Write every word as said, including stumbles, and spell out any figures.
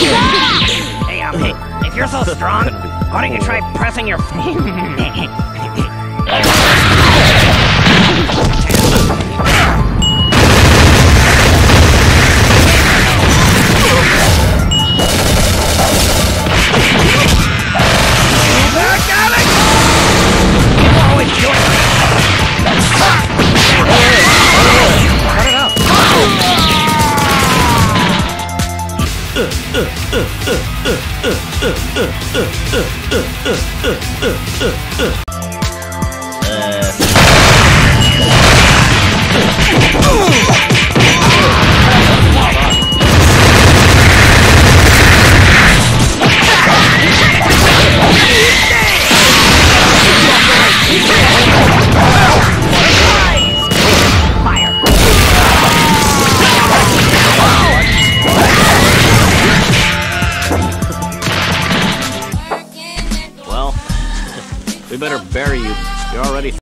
Hey, um, if you're so strong, why don't you try pressing your... We better bury you. You're already